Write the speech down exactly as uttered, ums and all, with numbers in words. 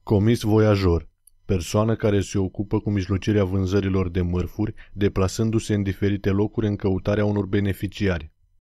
Comis voiajor. Persoană care se ocupă cu mijlocirea vânzărilor de mărfuri, deplasându-se în diferite locuri în căutarea unor beneficiari.